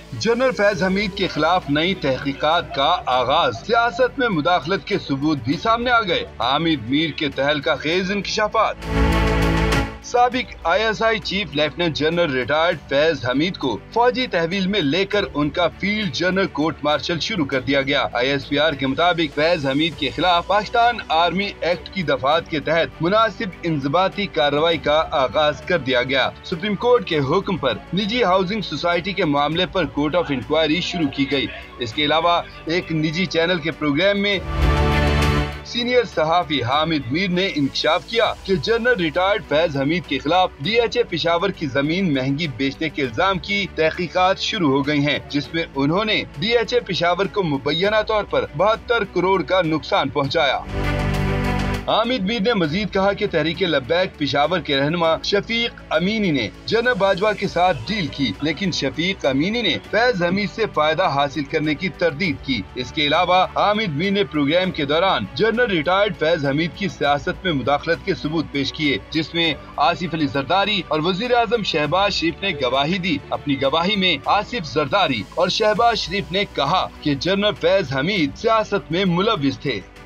General Faiz Hamid के खिलाफ नई तहकीकात का आगाज, सियासत में मुदाखलत के सबूत भी सामने आ गए। हामिद मीर के तहलका खेज इंकशाफात। साबिक ISI chief lieutenant general retired Faiz Hameed को फौजी तहवील में लेकर उनका फील्ड जनरल कोर्ट मार्शल शुरू कर दिया गया। ISPR के मुताबिक फैज हमीद के खिलाफ पाकिस्तान आर्मी एक्ट की दफात के तहत मुनासिब इंजबाती कार्रवाई का आगाज कर दिया गया। सुप्रीम कोर्ट के हुक्म पर निजी हाउसिंग सोसाइटी के मामले पर कोर्ट ऑफ इंक्वायरी शुरू की गई। इसके अलावा एक निजी चैनल के प्रोग्राम में सीनियर सहाफी हामिद मीर ने इंकशाफ किया कि जनरल रिटायर्ड फैज हमीद के खिलाफ DHA पेशावर की जमीन महंगी बेचने के इल्जाम की तहकीकात शुरू हो गई हैं, जिसमें उन्होंने DHA पेशावर को मुबैना तौर पर 72 करोड़ का नुकसान पहुंचाया। हामिद मीर ने मजीद कहा कि तहरीक लब्बैक पेशावर के रहनुमा शफीक अमीनी ने जनरल बाजवा के साथ डील की, लेकिन शफीक अमीनी ने फैज हमीद से फायदा हासिल करने की तरदीद की। इसके अलावा हामिद मीर ने प्रोग्राम के दौरान जनरल रिटायर्ड फैज हमीद की सियासत में मुदाखलत के सबूत पेश किए, जिसमें आसिफ अली जरदारी और वजीर आजम शहबाज शरीफ ने गवाही दी। अपनी गवाही में आसिफ जरदारी और शहबाज शरीफ ने कहा कि जनरल फैज हमीद सियासत में मुलविस थे।